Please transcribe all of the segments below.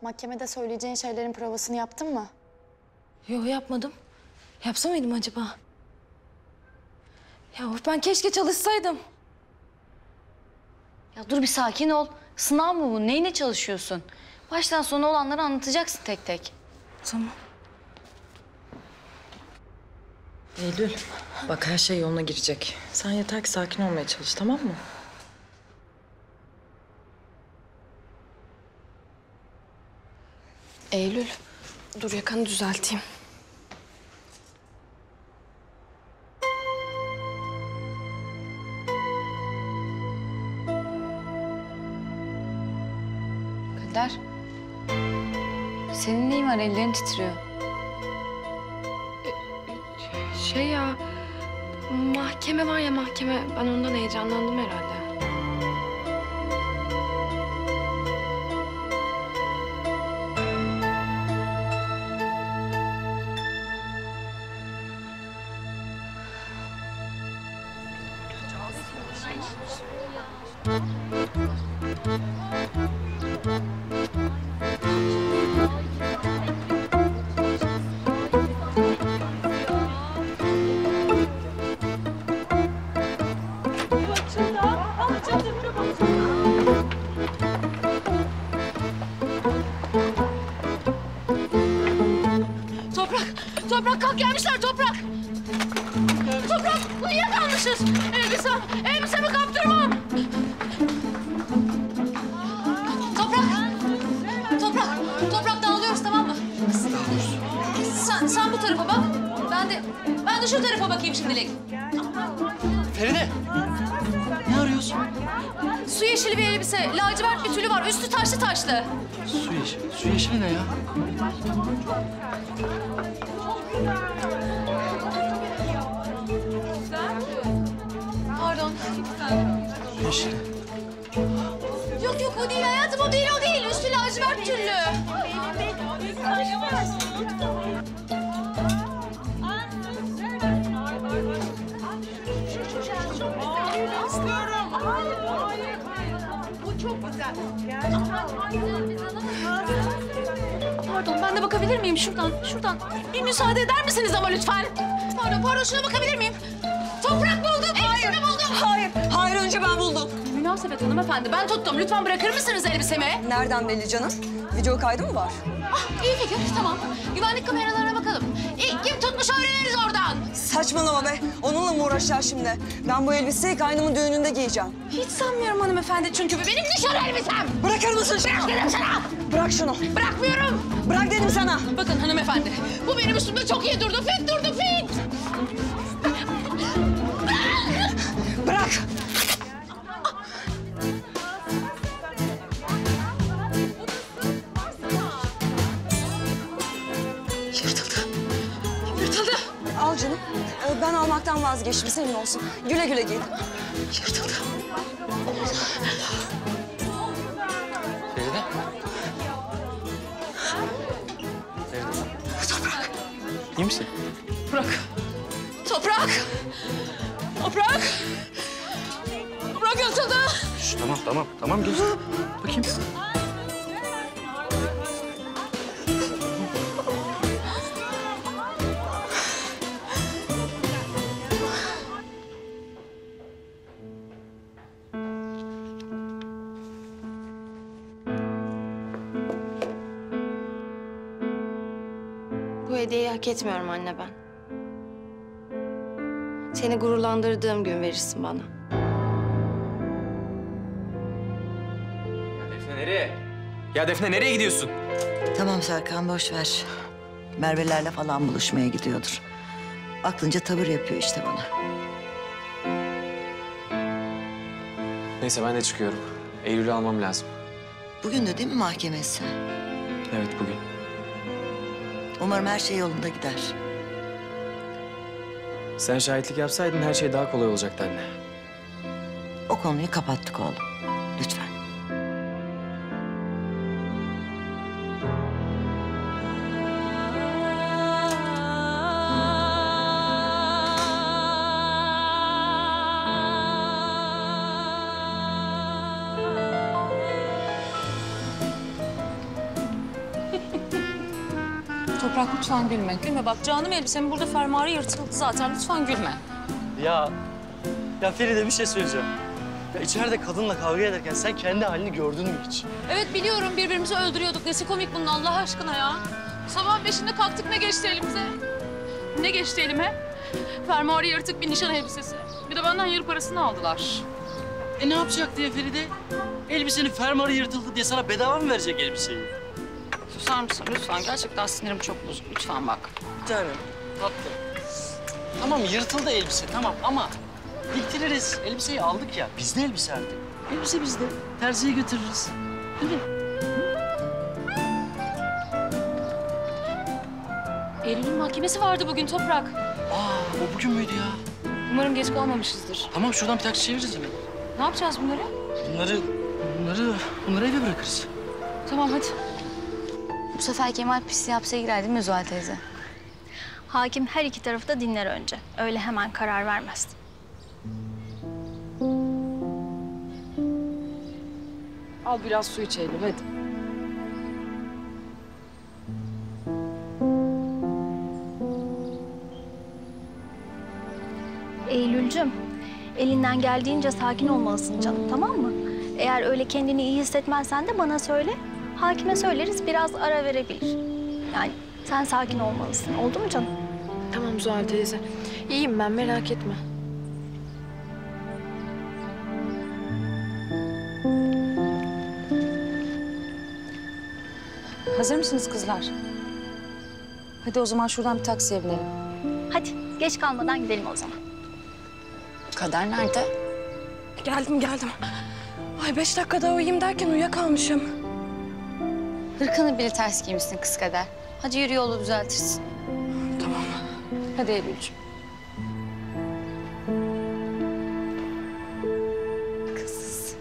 Mahkemede söyleyeceğin şeylerin provasını yaptın mı? Yok yapmadım. Yapsa mıydım acaba? Ya ben keşke çalışsaydım. Ya dur bir sakin ol. Sınav mı bu? Neyine çalışıyorsun? Baştan sona olanları anlatacaksın tek tek. Tamam. Eylül, bak her şey yoluna girecek. Sen yeter ki sakin olmaya çalış, tamam mı? Eylül, dur yakanı düzelteyim. Kader. Senin neyin var? Ellerin titriyor. Şey ya, mahkeme var ya mahkeme. Ben ondan heyecanlandım herhalde. Toprak kalk gelmişler Toprak. Toprak uyuyakalmışız. Elbisemi kaptırmam. Toprak dağılıyoruz tamam mı? Sen bu tarafa bak. Ben de şu tarafa bakayım şimdilik. Feride! Ne arıyorsun? Su yeşili bir elbise, lacivert bir tülü var. Üstü taşlı taşlı. Su yeşili. Su yeşili ne ya? Pardon. Su yeşili. Yok o değil hayatım o değil. Üstü lacivert tüllü. Pardon ben de bakabilir miyim şuradan? Bir müsaade eder misiniz ama lütfen? Pardon şuna bakabilir miyim? Toprak buldum. Elbisemi buldum. Hayır önce ben buldum. Münasebet hanımefendi ben tuttum. Lütfen bırakır mısınız elbisemi? Nereden belli canım? Video kaydı mı var? İyi fikir tamam. Güvenlik kameralarına bakalım. İlk kim tutmuş öğreniriz oradan. Saçmalama be. Onunla mı uğraşacağız şimdi? Ben bu elbiseyi kaynımın düğününde giyeceğim. Hiç sanmıyorum hanımefendi çünkü bu benim nişan elbisem. Bırakır mısın şunu? Bırak dedim sana. Bırak şunu. Bırakmıyorum. Bırak dedim sana. Bakın hanımefendi bu benim üstümde çok iyi durdu. Fit durdu fit. Bırak. Yırtıldı. Al canım. Ben almaktan vazgeçtim. Senin olsun. Güle güle giy. Yırtıldı. Feride? Toprak. İyi misin? Toprak yırtıldı. Şş, tamam geç. Bakayım. Bu hediyeyi hak etmiyorum anne ben. Seni gururlandırdığım gün verirsin bana. Defne nereye? Ya Defne nereye gidiyorsun? Tamam Serkan boş ver. Merve'lerle falan buluşmaya gidiyordur. Aklınca tavır yapıyor işte bana. Neyse ben de çıkıyorum. Eylül'ü almam lazım. Bugün de değil mi mahkemesi? Evet bugün. Umarım her şey yolunda gider. Sen şahitlik yapsaydın her şey daha kolay olacaktı anne. O konuyu kapattık oğlum. Lütfen. Toprak lütfen gülme. Gülme bak canım elbisemin burada fermuarı yırtıldı zaten. Lütfen gülme. Ya Feride bir şey söyleyeceğim. Ya içeride kadınla kavga ederken sen kendi halini gördün mü hiç? Evet biliyorum birbirimizi öldürüyorduk. Nesi komik bunun Allah aşkına ya. Sabah 5'inde kalktık ne geçti elimize? Ne geçti elime? Fermuarı yırtık bir nişan elbisesi. Bir de benden yarı parasını aldılar. Ne yapacak diye Feride? Elbisenin fermuarı yırtıldı diye sana bedava mı verecek elbiseyi? Susar mısın lütfen? Gerçekten sinirim çok bozuk. Lütfen bak. Bir tanem, tatlı. Tamam yırtıldı elbise tamam ama diktiririz. Elbiseyi aldık ya. Bizde elbise artık. Elbise bizde. Terziye götürürüz. Değil mi? Eylül'ün mahkemesi vardı bugün Toprak. O bugün müydü ya? Umarım geç kalmamışızdır. Tamam şuradan bir taksi çeviririz hemen. Ne yapacağız bunları? Bunları eve bırakırız. Tamam hadi. Bu sefer Kemal pisliği hapse girer değil mi Zuhal teyze? Hakim her iki tarafı da dinler önce. Öyle hemen karar vermez. Al biraz su iç Eylül hadi. Eylülcüm, elinden geldiğince sakin olmalısın canım, tamam mı? Eğer öyle kendini iyi hissetmezsen de bana söyle. Hakime söyleriz, biraz ara verebilir. Yani sen sakin olmalısın. Oldu mu canım? Tamam Zuhal teyze. İyiyim ben merak etme. Hazır mısınız kızlar? Hadi o zaman şuradan bir taksiye binelim. Hadi geç kalmadan gidelim o zaman. Kader nerede? Geldim. Ay 5 dakika daha uyuyayım derken uyuyakalmışım. Hırkanı bile ters giymişsin kız Kader. Hadi yürü yolu düzeltirsin. Hadi Eylül'cüğüm. Kız.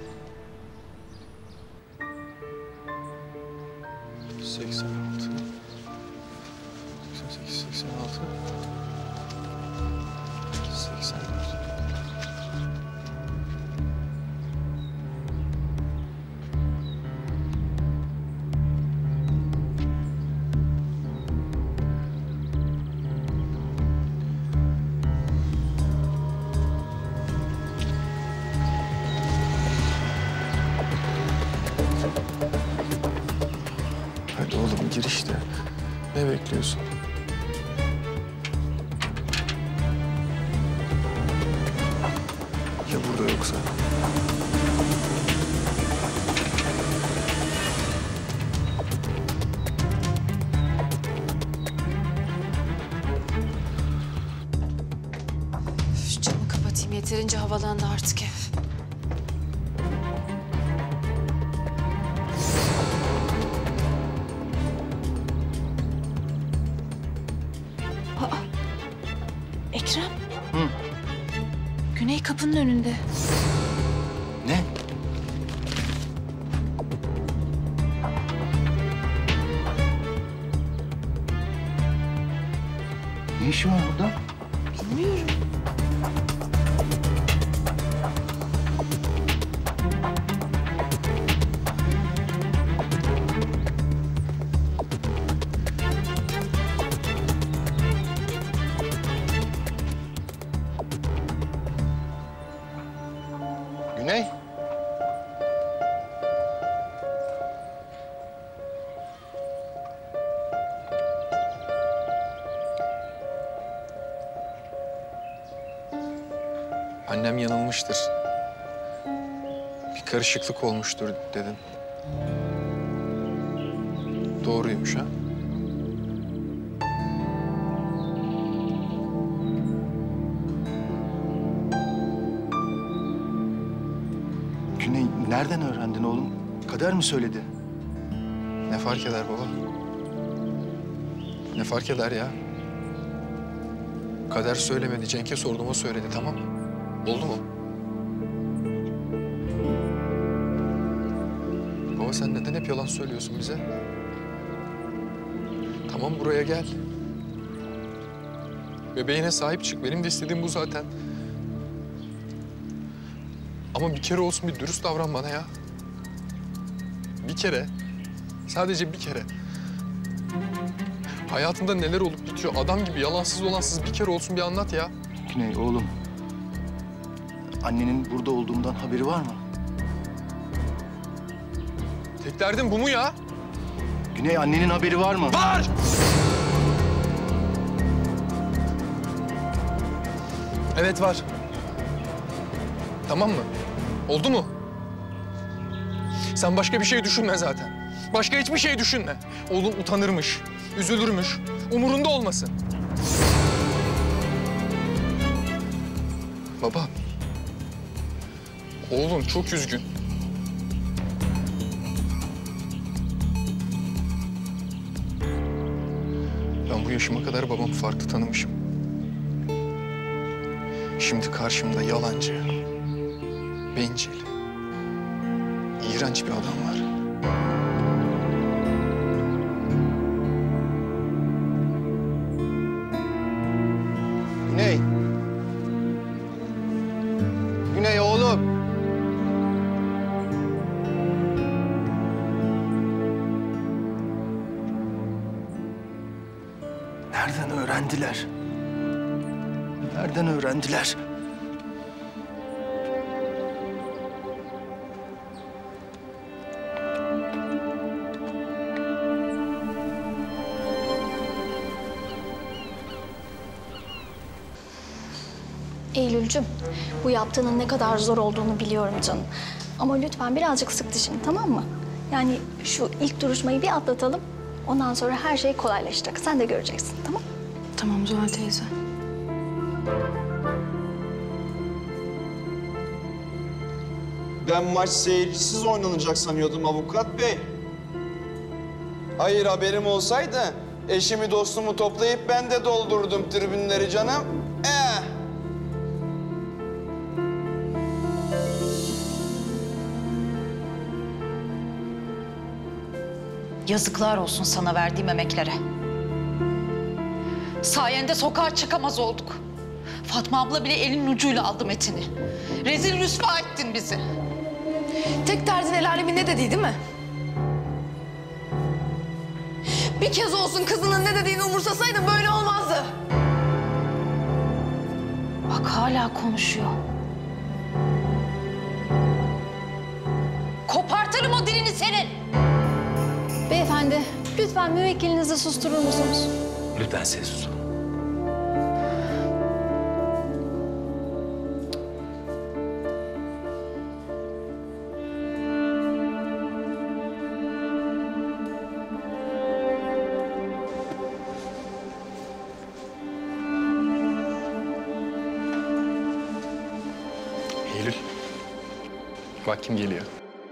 86. 88, 86. 84. Hadi oğlum gir işte. Ne bekliyorsun? Ya burada yoksa? Şu camı kapatayım yeterince havalandı artık ev. Ekrem. Güney kapının önünde. Ne? Ne işi var burada? Bilmiyorum. Güney. Annem yanılmıştır. Bir karışıklık olmuştur dedin. Doğruymuş ha? Güney, nereden öğrendin oğlum? Kader mi söyledi? Ne fark eder baba? Ne fark eder ya? Kader söylemedi, Cenk'e sordum, o söyledi, tamam. Oldu mu? Baba sen neden hep yalan söylüyorsun bize? Tamam buraya gel. Bebeğine sahip çık. Benim de istediğim bu zaten. Ama bir kere olsun bir dürüst davran bana ya. Bir kere. Sadece bir kere. Hayatında neler olup bitiyor? Adam gibi yalansız dolansız bir kere olsun bir anlat ya. Güney oğlum. Annenin burada olduğumdan haberi var mı? Tek derdin bu mu ya? Güney annenin haberi var mı? Var! Evet var. Tamam mı? Oldu mu? Sen başka bir şey düşünme zaten. Başka hiçbir şey düşünme. Oğlum utanırmış, üzülürmüş, umurunda olmasın. Baba, oğlum çok üzgün. Ben bu yaşıma kadar babamı farklı tanımışım. Şimdi karşımda yalancı, bencil, iğrenç bir adam var. Güney. Güney oğlum. Nereden öğrendiler? Nereden öğrendiler? Eylülcüm, bu yaptığının ne kadar zor olduğunu biliyorum canım. Ama lütfen birazcık sık dişini, tamam mı? Yani şu ilk duruşmayı bir atlatalım. Ondan sonra her şey kolaylaşacak. Sen de göreceksin, tamam? Tamam Zuhal teyze. Ben maç seyircisiz oynanacak sanıyordum avukat bey. Hayır, haberim olsaydı eşimi dostumu toplayıp ben de doldurdum tribünleri canım. Yazıklar olsun sana verdiğim emeklere. Sayende sokağa çıkamaz olduk. Fatma abla bile elinin ucuyla aldı Metin'i. Rezil rüsva ettin bizi. Tek derdin el alemin ne dediği değil mi? Bir kez olsun kızının ne dediğini umursasaydın böyle olmazdı. Bak hala konuşuyor. Kopartırım o dilini senin. Beyefendi, lütfen müvekkilinizi susturur musunuz? Lütfen ses olun. Eylül, bak kim geliyor.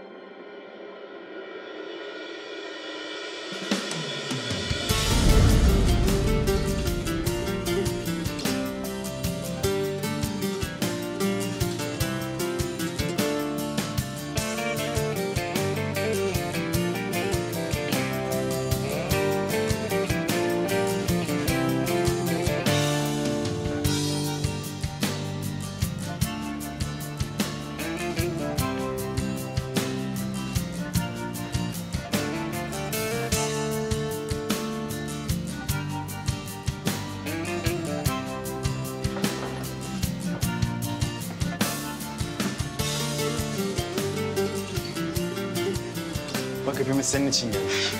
Bak hepimiz senin için geldik.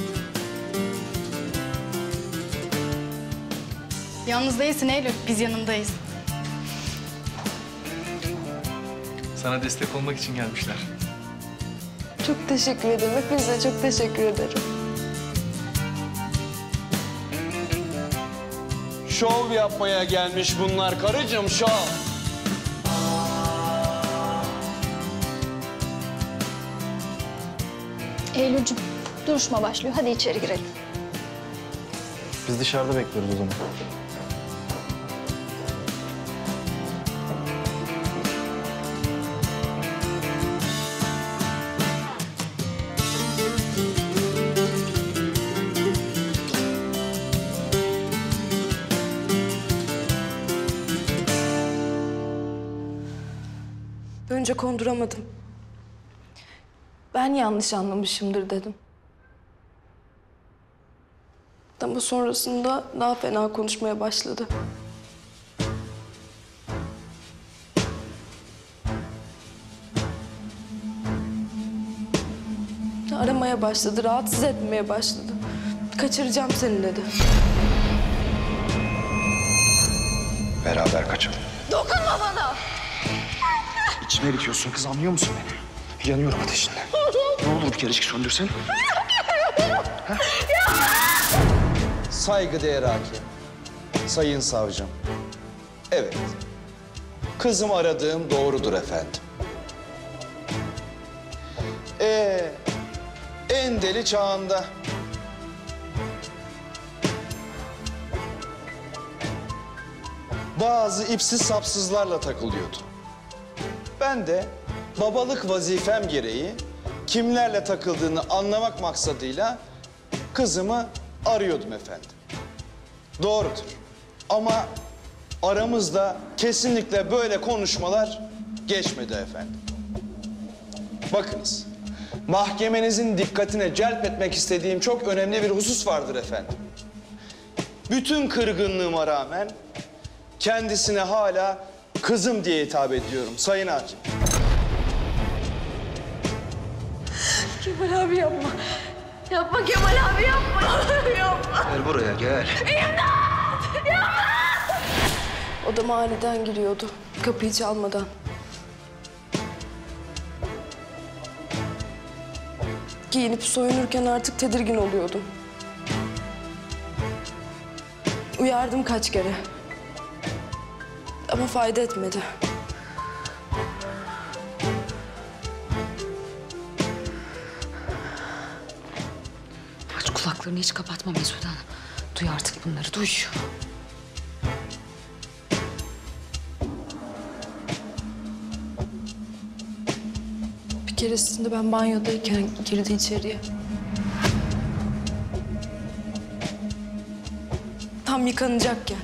Yalnız değilsin Eylül, biz yanındayız. Sana destek olmak için gelmişler. Çok teşekkür ederim. Hepinize çok teşekkür ederim. Şov yapmaya gelmiş bunlar karıcığım, şov. Eylülcüm, duruşma başlıyor. Hadi içeri girelim. Biz dışarıda bekliyoruz o zaman. Önce konduramadım. Ben yanlış anlamışımdır dedim. Ama sonrasında daha fena konuşmaya başladı. Aramaya başladı, rahatsız etmeye başladı. Kaçıracağım seni dedi. Beraber kaçalım. Dokunma bana! İçime eritiyorsun kız, anlıyor musun beni? Yanıyorum ateşinden. Ne olur bir kerecik söndürsen. Saygıdeğer hakim, sayın savcım. Evet, kızımı aradığım doğrudur efendim. En deli çağında. Bazı ipsiz sapsızlarla takılıyordu. Ben de babalık vazifem gereği kimlerle takıldığını anlamak maksadıyla kızımı arıyordum efendim. Doğrudur. Ama aramızda kesinlikle böyle konuşmalar geçmedi efendim. Bakınız, mahkemenizin dikkatine celp etmek istediğim çok önemli bir husus vardır efendim. Bütün kırgınlığıma rağmen kendisine hala kızım diye hitap ediyorum sayın hakim. Kemal abi yapma. Yapma Kemal abi yapma. Yapma. Gel buraya gel. İmdat! Yapma! Odama aniden giriyordu. Kapıyı çalmadan. Giyinip soyunurken artık tedirgin oluyordum. Uyardım kaç kere. Ama fayda etmedi. Aç kulaklarını, hiç kapatma Mesude Hanım. Duy artık bunları, duy. Bir keresinde ben banyodayken girdi içeriye. Tam yıkanacakken.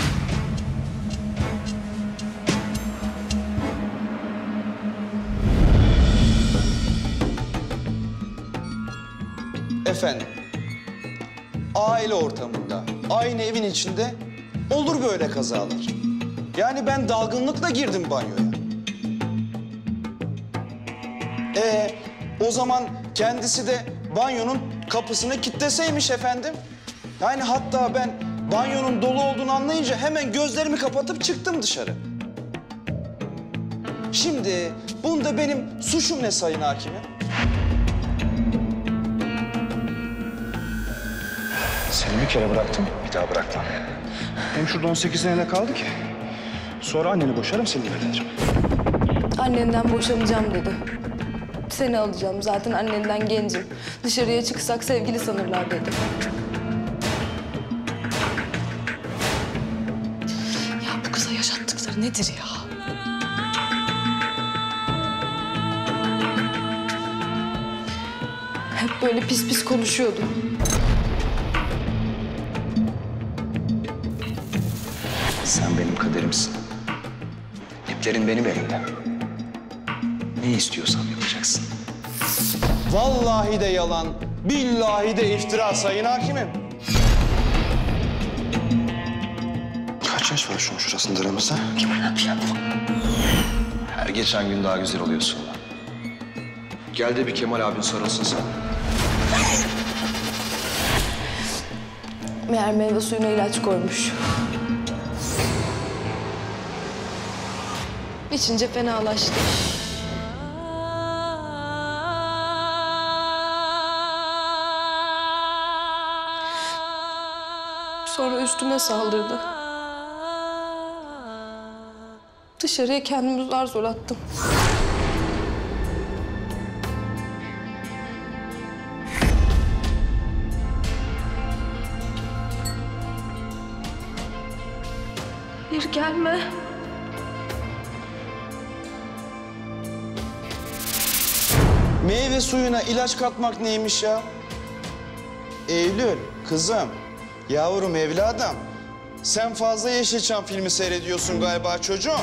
Efendim, aile ortamında, aynı evin içinde olur böyle kazalar. Yani ben dalgınlıkla girdim banyoya. O zaman kendisi de banyonun kapısını kilitleseymiş efendim. Yani hatta ben banyonun dolu olduğunu anlayınca hemen gözlerimi kapatıp çıktım dışarı. Şimdi bunda benim suçum ne sayın hakimim? Seni bir kere bıraktım, bir daha bırakmam. Hem şurada 18 sene kaldı ki. Sonra anneni boşarım, seninle evlenirim. Annenden boşanacağım dedi. Seni alacağım, zaten annenden gencim. Dışarıya çıksak sevgili sanırlar dedi. Ya bu kıza yaşattıkları nedir ya? Hep böyle pis pis konuşuyordu. Sen benim kaderimsin. İplerin benim elimde. Ne istiyorsam yapacaksın. Vallahi de yalan, billahi de iftira sayın hakimim. Kaç yaş var şunun şurasında aramızda? Kemal abi yapma. Her geçen gün daha güzel oluyorsun. Gel de bir Kemal abin sarılsın sana. Meğer meyve suyuna ilaç koymuş. İçince fenalaştı. Sonra üstüme saldırdı. Dışarıya kendimi zar zor attım. Bir gelme. Meyve suyuna ilaç katmak neymiş ya? Eylül, kızım, yavrum, evladım. Sen fazla Yeşilçam filmi seyrediyorsun galiba çocuğum.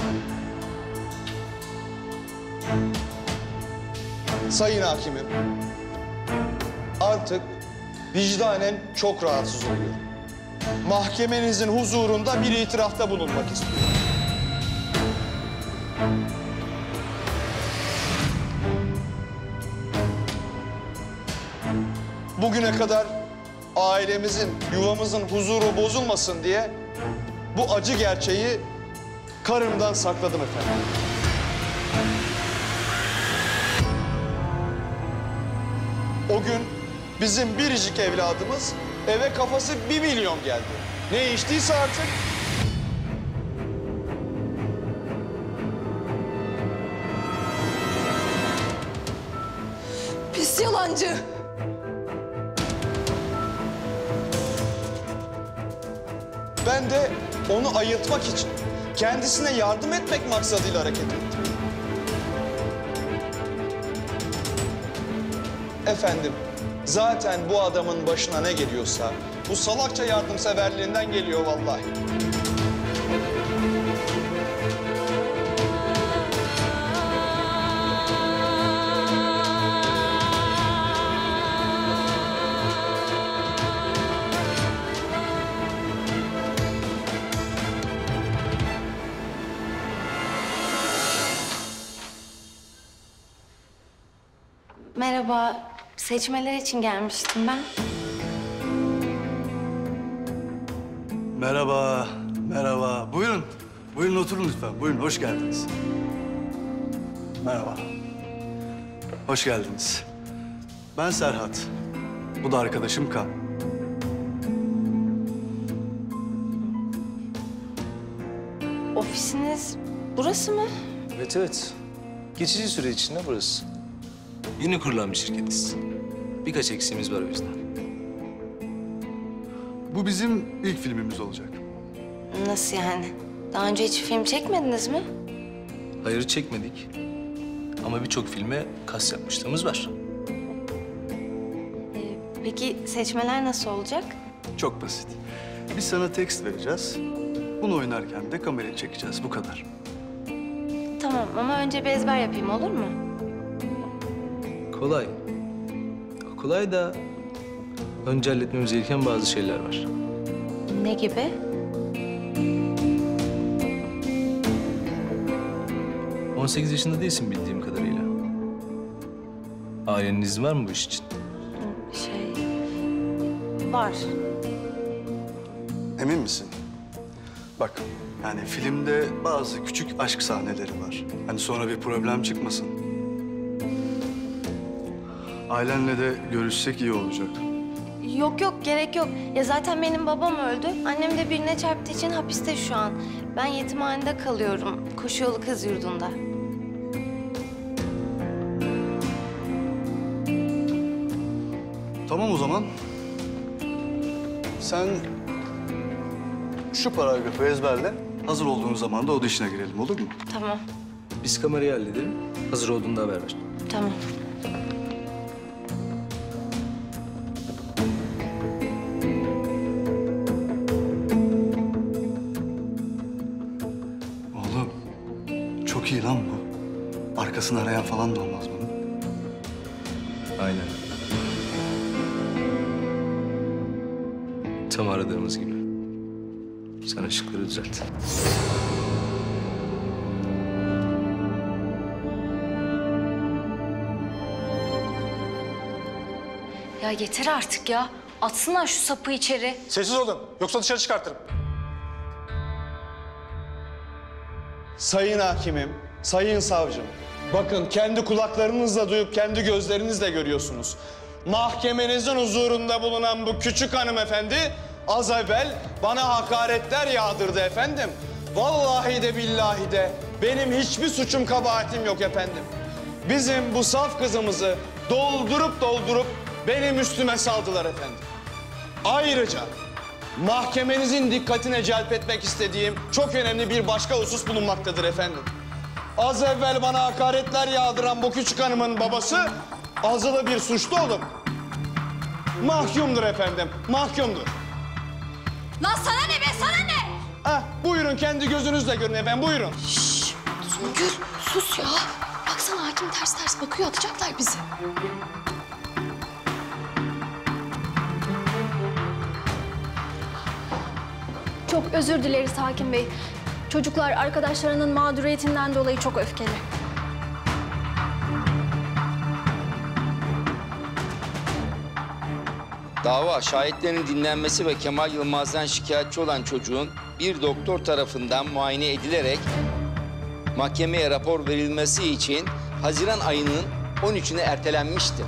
Sayın hakimim, artık vicdanen çok rahatsız oluyorum. mahkemenizin huzurunda bir itirafta bulunmak istiyorum. Bugüne kadar ailemizin, yuvamızın huzuru bozulmasın diye bu acı gerçeği karımdan sakladım efendim. O gün bizim biricik evladımız eve kafası 1 milyon geldi. Ne içtiyse artık. Pis yalancı. Ben de onu ayıltmak için, kendisine yardım etmek maksadıyla hareket ettim. Efendim, zaten bu adamın başına ne geliyorsa bu salakça yardımseverliğinden geliyor vallahi. Merhaba, seçmeler için gelmiştim ben. Merhaba, merhaba. Buyurun, buyurun oturun lütfen. Buyurun, hoş geldiniz. Merhaba. Hoş geldiniz. Ben Serhat. Bu da arkadaşım Kan. Ofisiniz burası mı? Evet evet. Geçici süre içinde burası. Yeni kurulan bir şirketiz. Birkaç eksiğimiz var o yüzden. Bu bizim ilk filmimiz olacak. Nasıl yani? Daha önce hiç film çekmediniz mi? Hayır çekmedik. Ama birçok filme kas yapmışlığımız var. Peki seçmeler nasıl olacak? Çok basit. Biz sana tekst vereceğiz. Bunu oynarken de kamerayı çekeceğiz. Bu kadar. Tamam ama önce bir ezber yapayım olur mu? Kolay. Kolay da önce halletmemiz gereken bazı şeyler var. Ne gibi? Hı. 18 yaşında değilsin bildiğim kadarıyla. Ailenin izni var mı bu iş için? Var. Emin misin? Bak, yani filmde bazı küçük aşk sahneleri var. Hani sonra bir problem çıkmasın. Ailenle de görüşsek iyi olacak. Yok yok gerek yok. Ya zaten benim babam öldü. Annem de birine çarptığı için hapiste şu an. Ben yetimhanede kalıyorum. Koşu yolu kız yurdunda. Tamam o zaman. Sen şu paragrafı ezberle. Hazır olduğun zaman da audition'a girelim, olur mu? Tamam. Biz kamerayı halledelim. Hazır olduğunda haber ver. Tamam. Oğlum, çok iyi lan bu. Arkasını arayan falan da olmaz bunun. Aynen. Tam aradığımız gibi. Sen ışıkları düzelt. Ya yeter artık ya. Atsınlar şu sapı içeri. Sessiz olun. Yoksa dışarı çıkartırım. Sayın hakimim, sayın savcım. Bakın kendi kulaklarınızla duyup kendi gözlerinizle görüyorsunuz. Mahkemenizin huzurunda bulunan bu küçük hanımefendi az evvel bana hakaretler yağdırdı efendim. Vallahi de billahi de benim hiçbir suçum kabahatim yok efendim. Bizim bu saf kızımızı doldurup benim üstüme saldılar efendim. Ayrıca mahkemenizin dikkatine celp etmek istediğim çok önemli bir başka husus bulunmaktadır efendim. Az evvel bana hakaretler yağdıran bu küçük hanımın babası azılı bir suçlu olup mahkumdur efendim, mahkumdur. Lan sana ne be, sana ne? Ah, buyurun kendi gözünüzle görün efendim, buyurun. Songül sus ya. Baksana hakim ters ters bakıyor, atacaklar bizi. Çok özür dileriz hakim bey. Çocuklar arkadaşlarının mağduriyetinden dolayı çok öfkeli. Dava şahitlerin dinlenmesi ve Kemal Yılmaz'dan şikayetçi olan çocuğun bir doktor tarafından muayene edilerek mahkemeye rapor verilmesi için Haziran ayının 13'üne ertelenmiştir.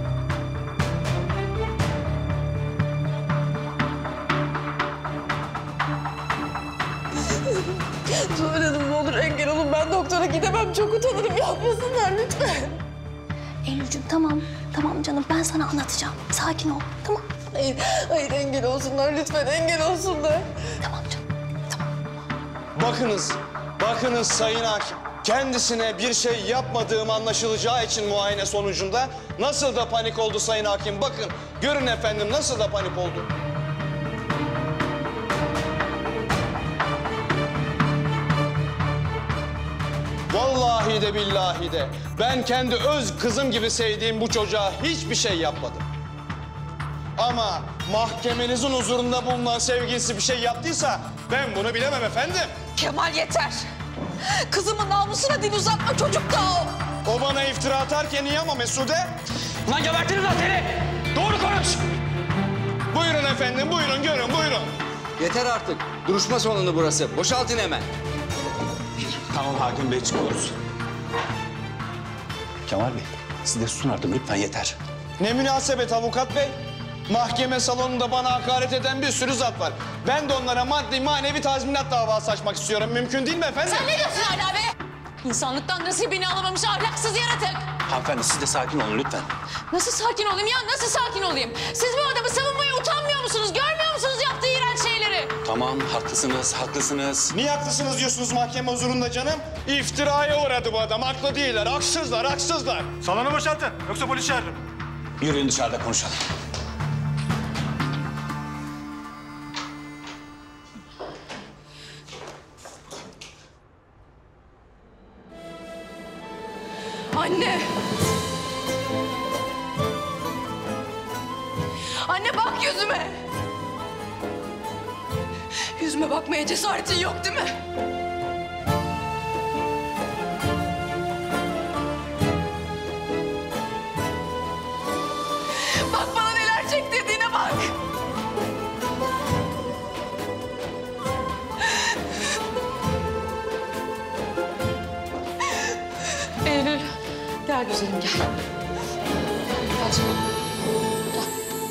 Zuhal Hanım ne olur engel olun. Ben doktora gidemem. Çok utanırım. Yapmasınlar lütfen. Eylül'cüm tamam. Tamam canım ben sana anlatacağım. Sakin ol tamam. Hayır engel olsunlar lütfen. Engel olsunlar. Tamam canım. Bakınız Sayın Hakim. Kendisine bir şey yapmadığım anlaşılacağı için muayene sonucunda nasıl da panik oldu Sayın Hakim. Bakın, görün efendim nasıl da panik oldu. Vallahi de billahi de ben kendi öz kızım gibi sevdiğim bu çocuğa hiçbir şey yapmadım. Ama mahkemenizin huzurunda bulunan sevgilisi bir şey yaptıysa ben bunu bilemem efendim. Kemal yeter. Kızımın namusuna dil uzatma, çocuk da o. O bana iftira atarken iyi ama Mesude. Ulan gebertiriz lan seni. Doğru konuş. Buyurun efendim, buyurun, görün, buyurun. Yeter artık. Duruşma salonu burası. Boşaltın hemen. Tamam hakim bey, çıkıyoruz. Kemal Bey, siz de susun artık lütfen, yeter. Ne münasebet avukat bey? Mahkeme salonunda bana hakaret eden bir sürü zat var. Ben de onlara maddi manevi tazminat davası açmak istiyorum. Mümkün değil mi efendim? Sen ne diyorsun hala be? İnsanlıktan nasibini alamamış ahlaksız yaratık. Hanımefendi siz de sakin olun lütfen. Nasıl sakin olayım ya? Nasıl sakin olayım? Siz bu adamı savunmaya utanmıyor musunuz? Görmüyor musunuz yaptığı iğrenç şeyleri? Tamam, haklısınız, haklısınız. Niye haklısınız diyorsunuz mahkeme huzurunda canım? İftiraya uğradı bu adam. Haklı değiller. Haksızlar, haksızlar. Salonu boşaltın. Yoksa polis çağırırım. Yürüyün dışarıda konuşalım. Anne! Anne bak yüzüme! Yüzüme bakmaya cesaretin yok değil mi? Bak bana neler çektirdiğine bak! Eylül, gel güzelim gel. Gel canım. Gel.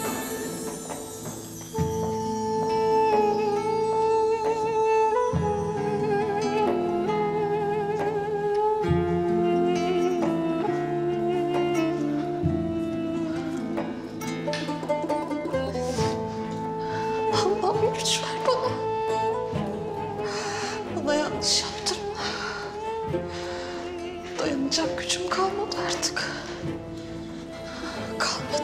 Allah'ım güç ver bana. Bana yanlış yaptırma. Dayanacak gücüm kalmadı artık. Kalmadı.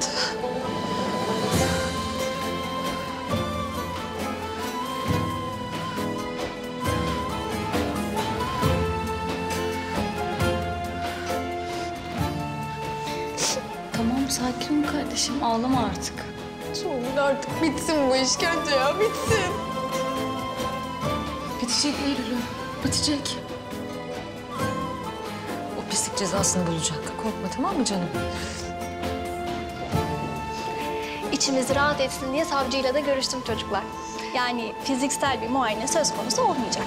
Tamam sakin ol kardeşim. Ağlama artık. Songül artık bitsin bu işkence ya, bitsin. Bitecek Eylül'üm, bitecek. O pislik cezasını bulacak. Korkma tamam mı canım? İçimiz rahat etsin diye savcıyla da görüştüm çocuklar. Yani fiziksel bir muayene söz konusu olmayacak.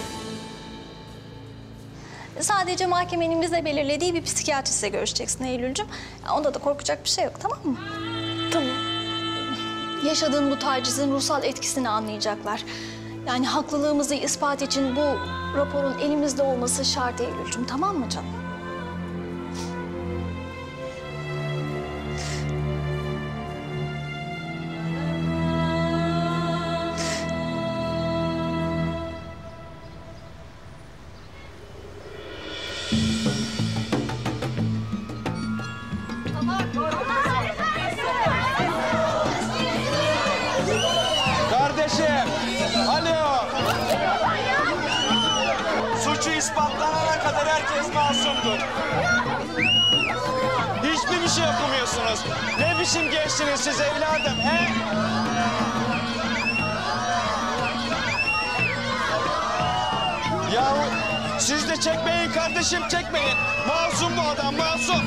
Sadece mahkemenin bize belirlediği bir psikiyatristle görüşeceksin Eylül'cüm. Onda da korkacak bir şey yok, tamam mı? Tamam. Yaşadığın bu tacizin ruhsal etkisini anlayacaklar. Yani haklılığımızı ispat için bu raporun elimizde olması şart Eylül'cüm, tamam mı canım? Kardeşim, alo. Suçu ispatlanana kadar herkes masumdur. Hiçbir şey okumuyorsunuz. Ne biçim gençsiniz siz evladım, he? çekmeyin kardeşim, çekmeyin. Masum bu adam, masum.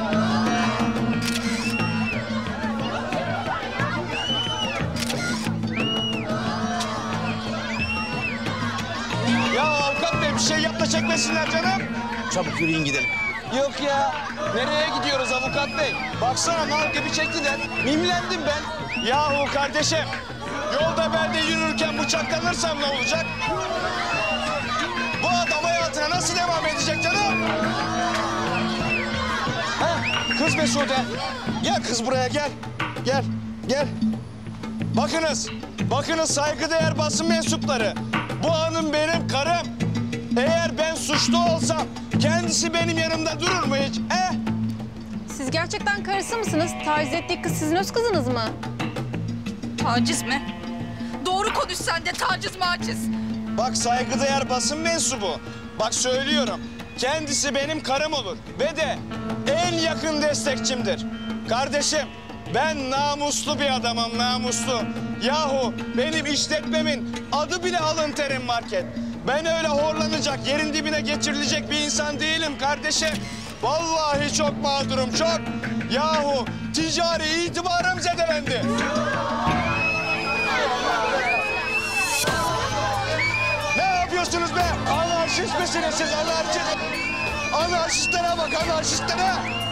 Ya avukat bey bir şey yap da çekmesinler canım. Çabuk yürüyün gidelim. Yok ya. Nereye gidiyoruz avukat bey? Baksana mal gibi çektiler. Mimlendim ben. Yahu kardeşim. Yolda ben de yürürken bıçaklanırsam ne olacak? Bu adam hayatına nasıl devam edecek canım? Ha, kız Mesude. Gel kız buraya gel. Gel, gel. Bakınız saygıdeğer basın mensupları. Bu hanım benim karım. Eğer ben suçlu olsam kendisi benim yanımda durur mu hiç? Siz gerçekten karısı mısınız? Taciz ettiği kız sizin öz kızınız mı? Taciz mi? Doğru konuş sen de, taciz maciz. Bak saygıdeğer basın mensubu. Bak söylüyorum. Kendisi benim karım olur. Ve de en yakın destekçimdir. Kardeşim ben namuslu bir adamım, namuslu. Yahu benim işletmemin adı bile alın terim market. Ben öyle horlanacak, yerin dibine geçirilecek bir insan değilim kardeşim. Vallahi çok mağdurum, çok. Yahu ticari itibarım zedelendi. Ne yapıyorsunuz be? Anarşist misiniz siz, anarşist? Anarşistlere bak, anarşistlere.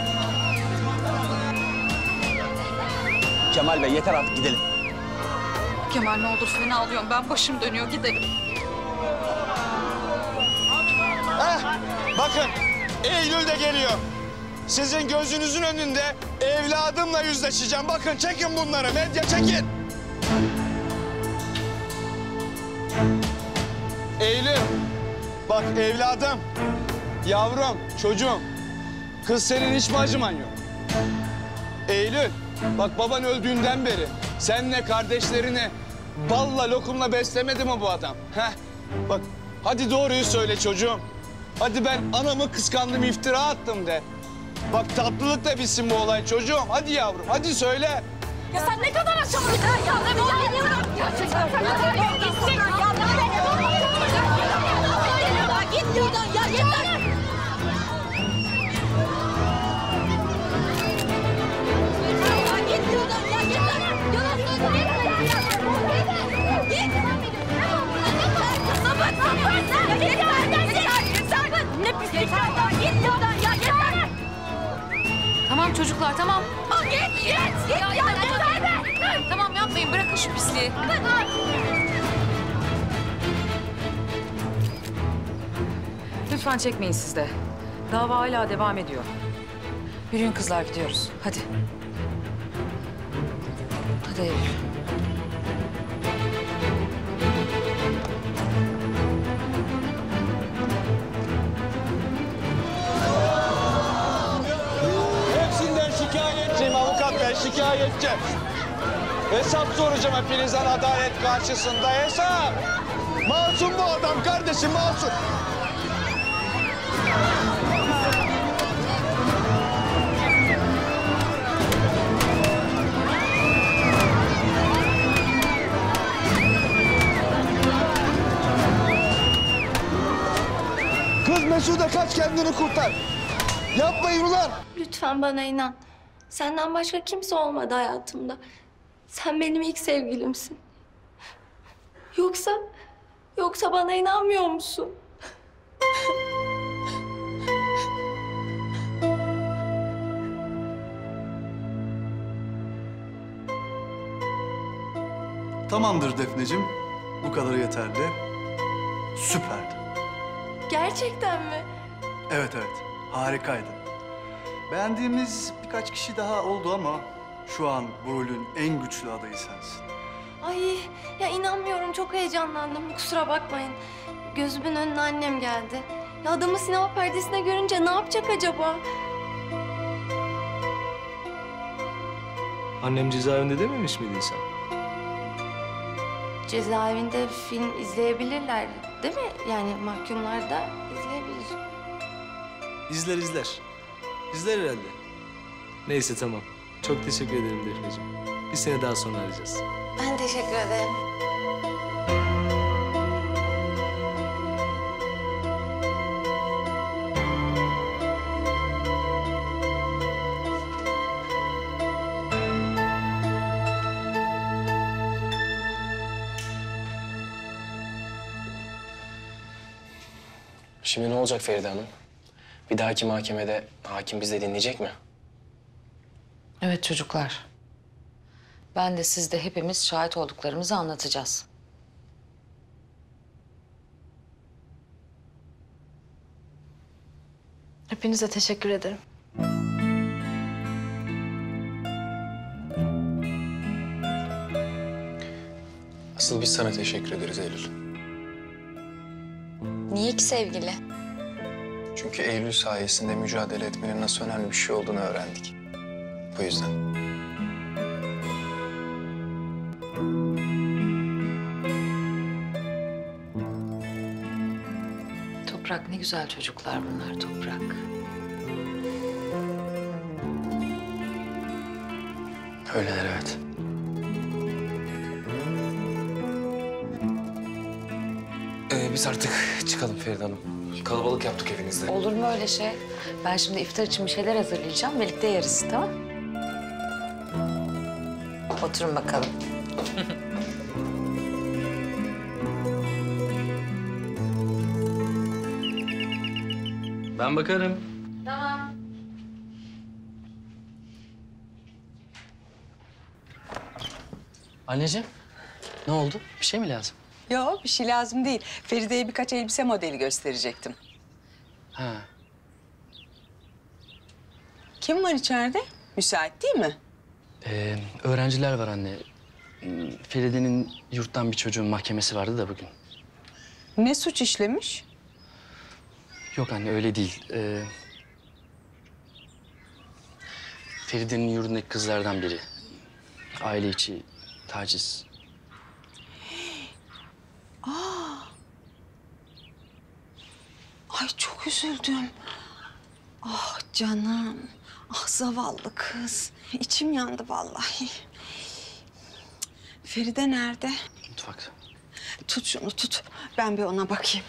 Kemal Bey yeter artık gidelim. Kemal ne olur fena alıyorum, ben başım dönüyor, gidelim. Bakın Eylül de geliyor. Sizin gözünüzün önünde evladımla yüzleşeceğim. Bakın çekin bunları, medya çekin. Eylül, bak evladım, yavrum, çocuğum. Kız senin hiç mi acıman yok? Eylül, bak baban öldüğünden beri senle kardeşlerini balla lokumla beslemedi mi bu adam? Heh, bak hadi doğruyu söyle çocuğum. Hadi ben anamı kıskandım, iftira attım de. Bak tatlılıkla bitsin bu olay çocuğum. Hadi yavrum, hadi söyle. Ya sen ne kadar aşağılık ya? Gerçekten git buradan ya, yeter. Git buradan ya, yeter. Ne pislik ya, git buradan ya, yeter. Tamam çocuklar, tamam. Git ya, yeter be. Tamam yapmayın, bırakın şu pisliği. Lütfen çekmeyin siz de. Dava hala devam ediyor. Yürüyün kızlar, gidiyoruz. Hadi. Hadi Eylül. Hepsinden şikayetçiyim avukat bey, şikayetçi. Hesap soracağım hepinizden adalet karşısında, hesap. Masum bu adam kardeşim, masum. Kız Mesude kaç, kendini kurtar. Yapmayın ulan. Lütfen bana inan. Senden başka kimse olmadı hayatımda. Sen benim ilk sevgilimsin. Yoksa bana inanmıyor musun? Tamamdır Defneciğim. Bu kadar yeterli. Süperdi. Gerçekten mi? Evet, harikaydı. Beğendiğimiz birkaç kişi daha oldu ama şu an bu rolün en güçlü adayı sensin. Ay ya inanmıyorum, çok heyecanlandım. Kusura bakmayın. Gözümün önüne annem geldi. Ya adamı sinema perdesine görünce ne yapacak acaba? Annem cezaevinde dememiş miydin sen? Cezaevinde film izleyebilirler değil mi? Yani mahkumlar da izleyebilir. İzler. İzler herhalde. Neyse tamam. Çok teşekkür ederim Defneciğim. Bir sene daha sonra arayacağız. Ben teşekkür ederim. Şimdi ne olacak Feride Hanım? Bir dahaki mahkemede hakim bizi dinleyecek mi? Evet çocuklar. Ben de siz de hepimiz şahit olduklarımızı anlatacağız. Hepinize teşekkür ederim. Asıl biz sana teşekkür ederiz Eylül. Niye ki sevgili? Çünkü Eylül sayesinde mücadele etmenin nasıl önemli bir şey olduğunu öğrendik. Bu yüzden. Toprak ne güzel çocuklar bunlar Toprak. Öyleler evet. Biz artık çıkalım Feride Hanım. Kalabalık yaptık evinizde. Olur mu öyle şey? Ben şimdi iftar için bir şeyler hazırlayacağım. Birlikte yeriz, tamam? Oturun bakalım. Ben bakarım. Tamam. Anneciğim, ne oldu? Bir şey mi lazım? Yok, bir şey lazım değil. Feride'ye birkaç elbise modeli gösterecektim. Ha. Kim var içeride? Müsait değil mi? Öğrenciler var anne. Feride'nin yurttan bir çocuğun mahkemesi vardı da bugün. Ne suç işlemiş? Yok anne öyle değil. Feride'nin yurdundaki kızlardan biri. Aile içi taciz. Aa. Ay çok üzüldüm. Ah canım. Ah zavallı kız. İçim yandı vallahi. Feride nerede? Mutfakta. Tut şunu tut. Ben bir ona bakayım.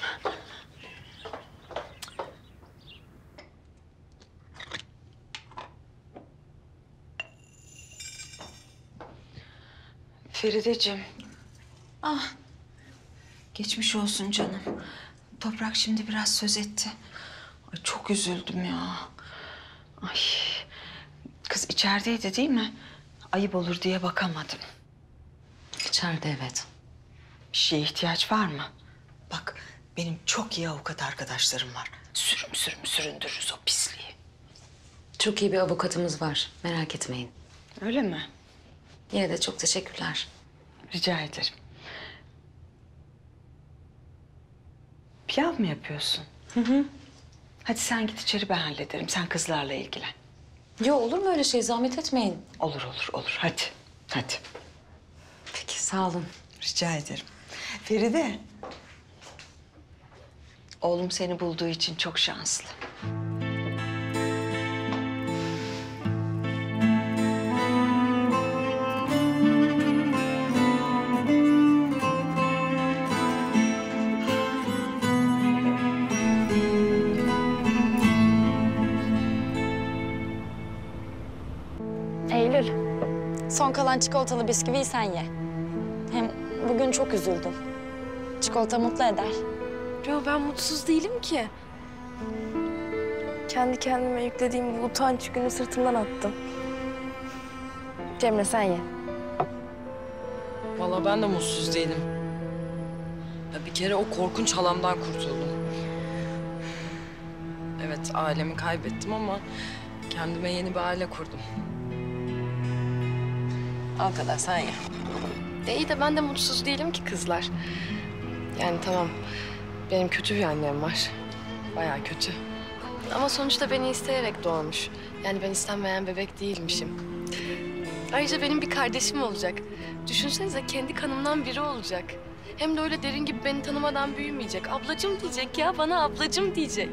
Ferideciğim. Ah. Geçmiş olsun canım. Toprak şimdi biraz söz etti. Ay çok üzüldüm ya. Ay. Kız içerideydi değil mi? Ayıp olur diye bakamadım. İçeride evet. Bir şeye ihtiyaç var mı? Bak benim çok iyi avukat arkadaşlarım var. Sürüm sürüm süründürürüz o pisliği. Çok iyi bir avukatımız var. Merak etmeyin. Öyle mi? Yine de çok teşekkürler. Rica ederim. Pilav mı yapıyorsun? Hı hı. Hadi sen git içeri ben hallederim. Sen kızlarla ilgilen. Yo olur mu öyle şey? Zahmet etmeyin. Olur olur olur. Hadi. Hadi. Peki sağ olun. Rica ederim. Feride. Oğlum seni bulduğu için çok şanslı. Eylül, son kalan çikolatalı bisküviyi sen ye. Hem bugün çok üzüldüm. Çikolata mutlu eder. Yo ben mutsuz değilim ki. Kendi kendime yüklediğim bu utanç yükünü sırtımdan attım. Cemre sen ye. Vallahi ben de mutsuz değilim. Ya bir kere o korkunç halamdan kurtuldum. Evet ailemi kaybettim ama kendime yeni bir aile kurdum. Al kadar sen ye. İyi de ben de mutsuz değilim ki kızlar. Yani tamam benim kötü bir annem var. Bayağı kötü. Ama sonuçta beni isteyerek doğmuş. Yani ben istenmeyen bebek değilmişim. Ayrıca benim bir kardeşim olacak. Düşünsenize kendi kanımdan biri olacak. Hem de öyle derin gibi beni tanımadan büyümeyecek. Ablacığım diyecek ya, bana ablacığım diyecek.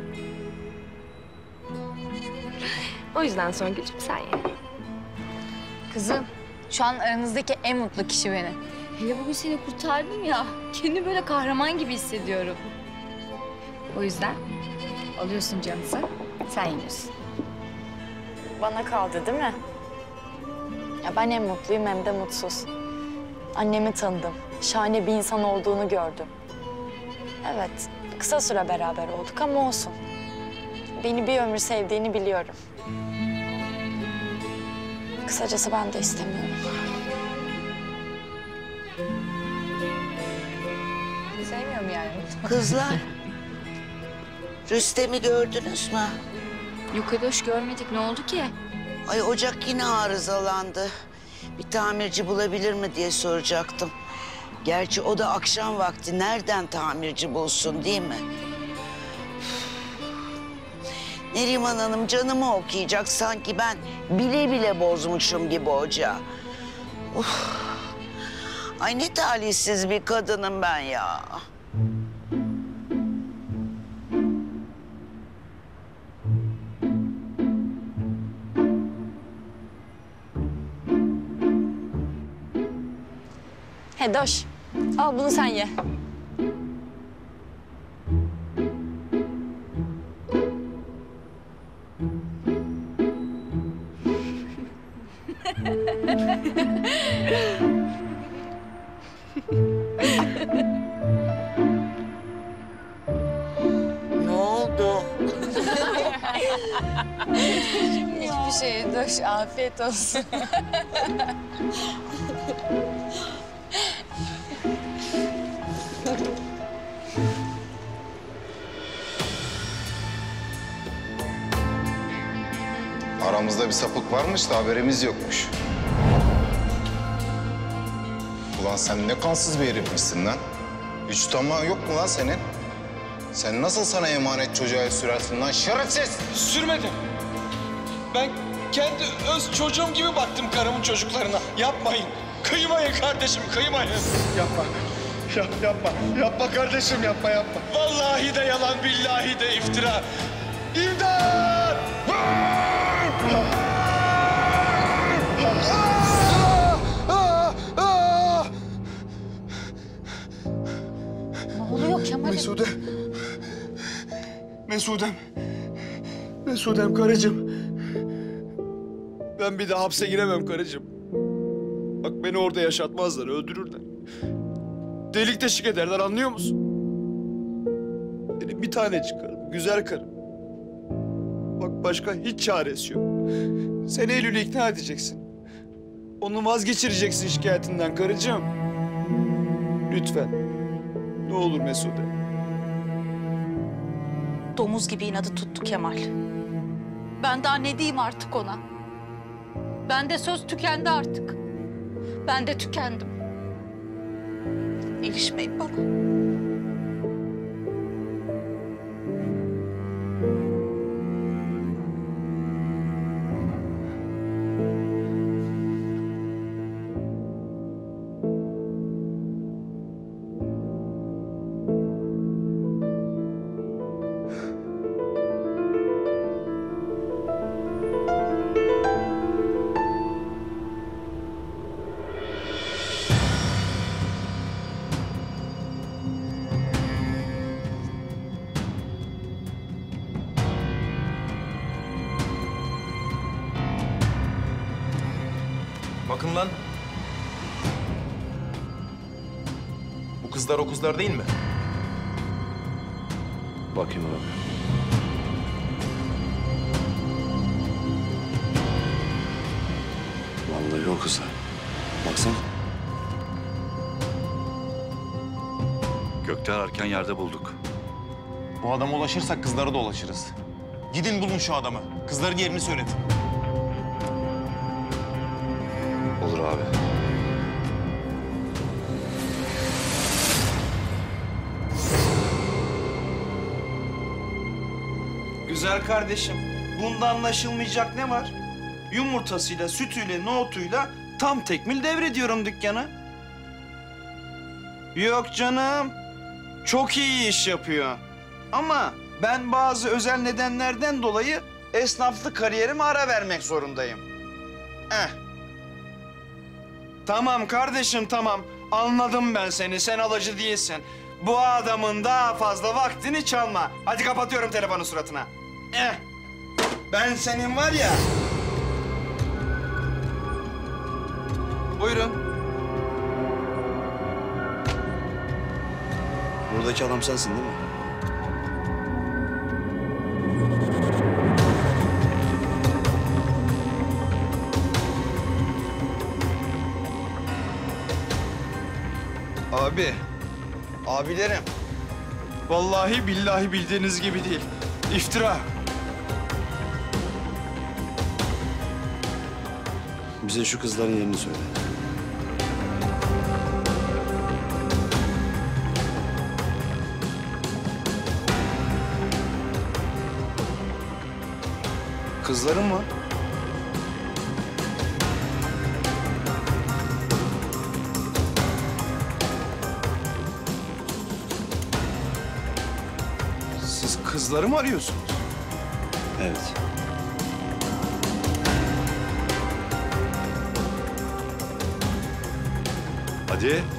O yüzden Songül'cüm sen ye. Kızım, şu an aranızdaki en mutlu kişi benim. Hele bugün seni kurtardım ya, kendimi böyle kahraman gibi hissediyorum. O yüzden alıyorsun canısı, sen yiyorsun. Bana kaldı değil mi? Ya ben hem mutluyum hem de mutsuz. Annemi tanıdım. Şahane bir insan olduğunu gördüm. Evet, Kısa süre beraber olduk ama olsun. Beni bir ömür sevdiğini biliyorum. Kısacası ben de istemiyorum. Sevmiyorum yani. Kızlar, Rüstem'i gördünüz mü? Yok Edoş, görmedik. Ne oldu ki? Ay ocak yine arızalandı. Bir tamirci bulabilir mi diye soracaktım. Gerçi o da akşam vakti nereden tamirci bulsun değil mi? Neriman Hanım canımı okuyacak sanki ben bile bile bozmuşum gibi ocağı. Uf. Ay ne talihsiz bir kadınım ben ya. Hedoş, al bunu sen ye. Ne oldu? Hiçbir şey Edoş. Afiyet olsun. Aramızda bir sapık varmış da haberimiz yokmuş. Ulan sen ne kansız bir herifmişsin lan. Hiç utanman yok mu lan senin? Sen nasıl sana emanet çocuğa el sürersin lan şerefsiz? Sürmedim. Ben kendi öz çocuğum gibi baktım karımın çocuklarına. Yapmayın. Kıymayın kardeşim, kıymayın. Yapma. Yapma. Yapma kardeşim, yapma. Vallahi de yalan, billahi de iftira. İmdat! Ne oluyor Kemal'im? Mesudem karıcığım. Ben bir daha hapse giremem karıcığım. Bak beni orada yaşatmazlar, öldürürler. Delik deşik ederler, anlıyor musun? Benim bir tanecik karım, güzel karım. Bak başka hiç çaresi yok. Sen Eylül'ü ikna edeceksin. Onu vazgeçireceksin şikayetinden karıcığım. Lütfen. Ne olur Mesude. Domuz gibi inadı tuttu Kemal. Ben daha ne diyeyim artık ona? Bende söz tükendi artık. Ben de tükendim. İlişmeyin bana. Bakın lan. Bu kızlar o kızlar değil mi? Bakayım abi. Vallahi o kızlar. Baksana. Gökte ararken yerde bulduk. Bu adama ulaşırsak kızlara da ulaşırız. Gidin bulun şu adamı. Kızların yerini söyletin. Olur abi. Güzel kardeşim, bunda anlaşılmayacak ne var? Yumurtasıyla, sütüyle, nohutuyla tam tekmil devrediyorum dükkanı. Yok canım, çok iyi iş yapıyor. Ama ben bazı özel nedenlerden dolayı esnaflık kariyerime ara vermek zorundayım. Tamam kardeşim, tamam. Anladım ben seni, sen alıcı değilsin. Bu adamın daha fazla vaktini çalma. Hadi kapatıyorum telefonu suratına. Ben senin var ya... Buyurun. Buradaki adam sensin değil mi? Abi, abilerim. Vallahi billahi bildiğiniz gibi değil. İftira. Bize şu kızların yerini söyle. Kızlarım mı? Siz kızları mı arıyorsunuz? Evet. Hadi.